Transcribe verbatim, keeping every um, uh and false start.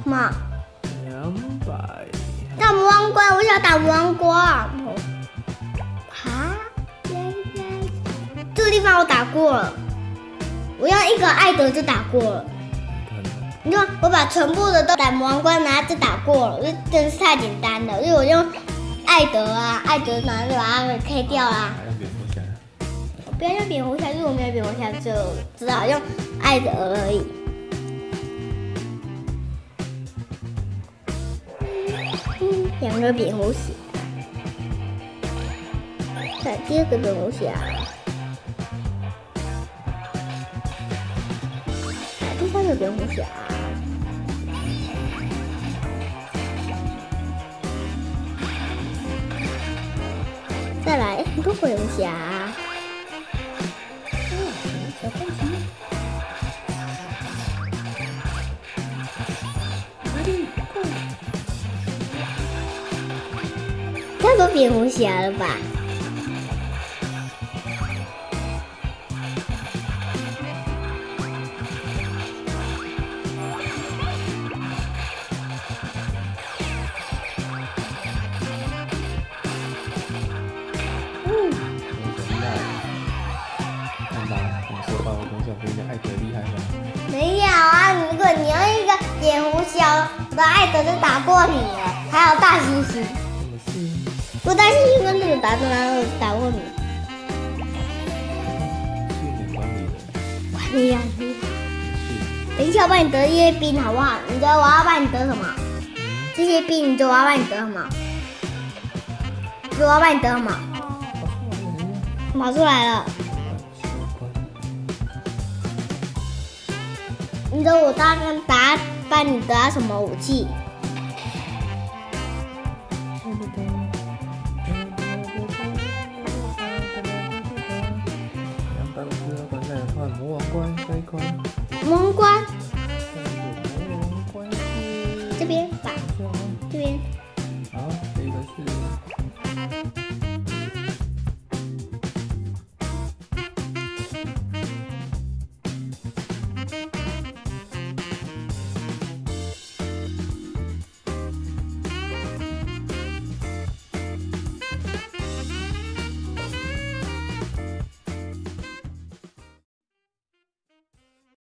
什么？ 两百。 打魔王关，我想打魔王关。爬，这个地方我打过了，我用一个艾德就打过了。你看，我把全部的都打魔王关，然后就打过了，这真是太简单了。因为我用艾德啊，艾德然后就把它给 K 掉啦。 还要蝙蝠侠。 我不要用蝙蝠侠，因为我没有蝙蝠侠，就只好用艾德而已。嗯，两个蝙蝠侠，看第二个蝙蝠侠，第三个蝙蝠侠。再来很多蝙蝠侠，小番茄，太多蝙蝠侠了吧？ 艾德厉害吗？ 没有啊！如果你用一个蝙蝠侠的艾德就打过你了，还有大猩猩。我大猩猩跟那个打打打打过你。管理员。等一下，我帮你得一些兵好不好？你知道我要帮你得什么？这些兵，你知道我要帮你得什么？你知道我要帮你得什么？跑出来了。你知道我刚刚打帮你得到什么武器？ 两百五十二关再换魔王关，下一关。 魔王关。 魔王关是这边吧，这边。 好，这个是。